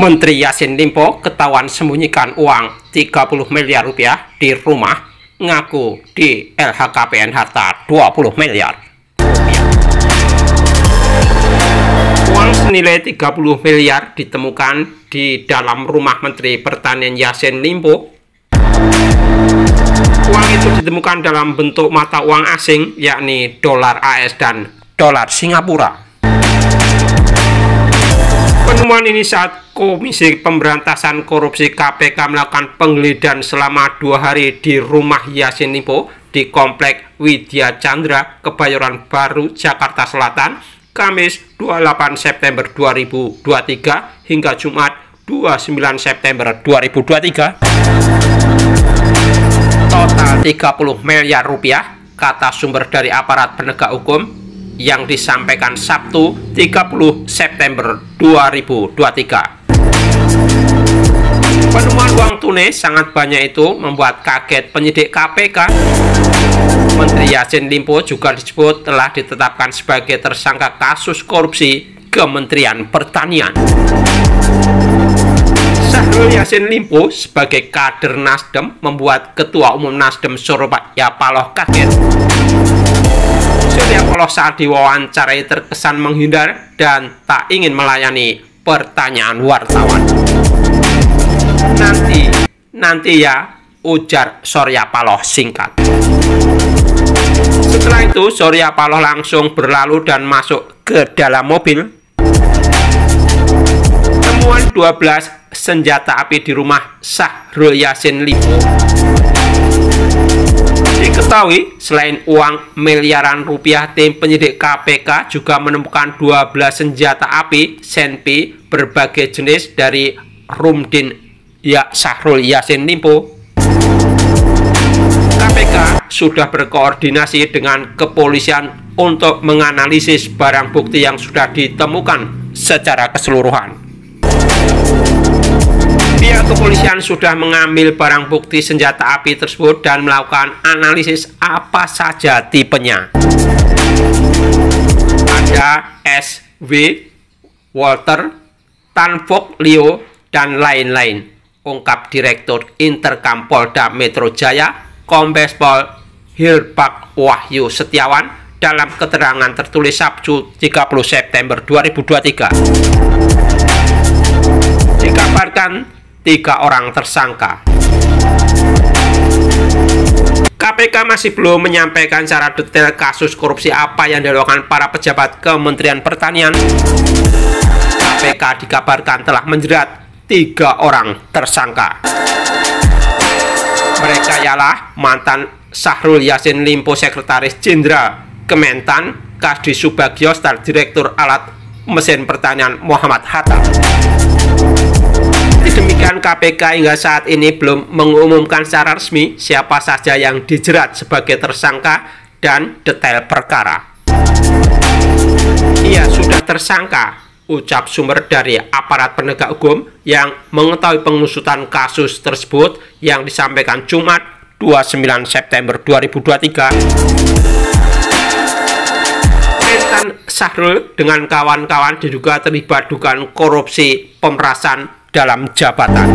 Menteri Yassin Limpo ketahuan sembunyikan uang 30 miliar rupiah di rumah, ngaku di LHKPN harta 20 miliar. Uang senilai 30 miliar ditemukan di dalam rumah Menteri Pertanian Yassin Limpo. Uang itu ditemukan dalam bentuk mata uang asing, yakni dolar AS dan dolar Singapura. Penemuan ini saat Komisi Pemberantasan Korupsi KPK melakukan penggeledahan selama 2 hari di rumah Yassin Limpo di Komplek Widya Chandra, Kebayoran Baru, Jakarta Selatan, Kamis 28 September 2023 hingga Jumat 29 September 2023. Total 30 miliar rupiah, kata sumber dari aparat penegak hukum yang disampaikan Sabtu 30 September 2023. Penemuan uang tunai sangat banyak itu membuat kaget penyidik KPK. Menteri Yassin Limpo juga disebut telah ditetapkan sebagai tersangka kasus korupsi Kementerian Pertanian. Syahrul Yassin Limpo sebagai kader Nasdem membuat Ketua Umum Nasdem Surya Paloh kaget. Surya Paloh saat diwawancarai terkesan menghindar dan tak ingin melayani pertanyaan wartawan. Nanti ya, ujar Surya Paloh singkat. Setelah itu Surya Paloh langsung berlalu dan masuk ke dalam mobil. Temuan 12 senjata api di rumah Syahrul Yassin Limpo. Diketahui selain uang miliaran rupiah, tim penyidik KPK juga menemukan 12 senjata api senpi berbagai jenis dari Rumdin Syahrul Yassin Limpo. KPK sudah berkoordinasi dengan kepolisian untuk menganalisis barang bukti yang sudah ditemukan secara keseluruhan. Pihak kepolisian sudah mengambil barang bukti senjata api tersebut dan melakukan analisis apa saja tipenya. Ada SW, Walter, Tanfok, Leo, dan lain-lain, ungkap Direktur Interkam Polda Metro Jaya, Kombes Pol Hirbak Wahyu Setiawan dalam keterangan tertulis Sabtu 30 September 2023. Dikabarkan 3 orang tersangka. KPK masih belum menyampaikan secara detail kasus korupsi apa yang dilakukan para pejabat Kementerian Pertanian. KPK dikabarkan telah menjerat 3 orang tersangka. Mereka ialah mantan Syahrul Yassin Limpo Sekretaris Jenderal Kementan, Kasdi Subagio, dan Direktur Alat Mesin Pertanian Muhammad Hatta. Demikian, KPK hingga saat ini belum mengumumkan secara resmi siapa saja yang dijerat sebagai tersangka dan detail perkara. Ia sudah tersangka, ucap sumber dari aparat penegak hukum yang mengetahui pengusutan kasus tersebut yang disampaikan Jumat 29 September 2023. Mantan Syahrul dengan kawan-kawan diduga terlibat dugaan korupsi pemerasan dalam jabatan.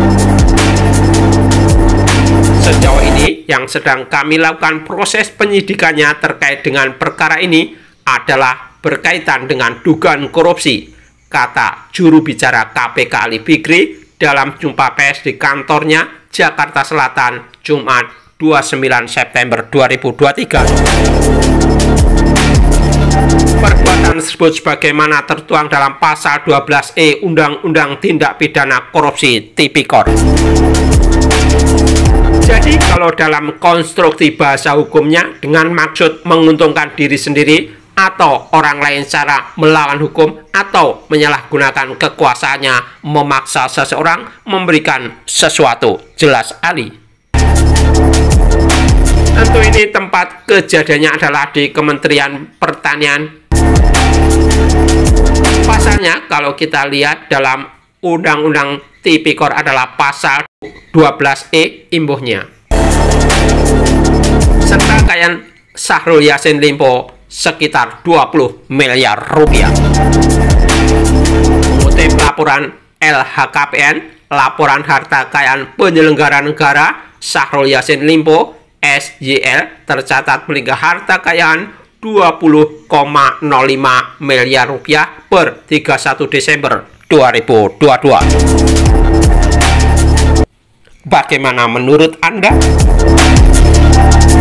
Sejauh ini yang sedang kami lakukan proses penyidikannya terkait dengan perkara ini adalah berkaitan dengan dugaan korupsi, kata juru bicara KPK Ali Fikri dalam jumpa pers di kantornya Jakarta Selatan Jumat 29 September 2023. Perbuatan tersebut sebagaimana tertuang dalam pasal 12E Undang-Undang Tindak Pidana Korupsi Tipikor. Jadi kalau dalam konstruksi bahasa hukumnya dengan maksud menguntungkan diri sendiri atau orang lain secara melawan hukum atau menyalahgunakan kekuasaannya memaksa seseorang memberikan sesuatu, jelas Ali. Tentu ini tempat kejadiannya adalah di Kementerian Pertanian. Pasalnya kalau kita lihat dalam Undang-Undang Tipikor adalah pasal 12E imbuhnya. Serta kekayaan Syahrul Yassin Limpo sekitar 20 miliar rupiah. Mengutip laporan LHKPN, laporan harta kekayaan penyelenggara negara Syahrul Yassin Limpo SYL tercatat memiliki harta kekayaan 20,05 miliar rupiah per 31 Desember 2022. Bagaimana menurut Anda?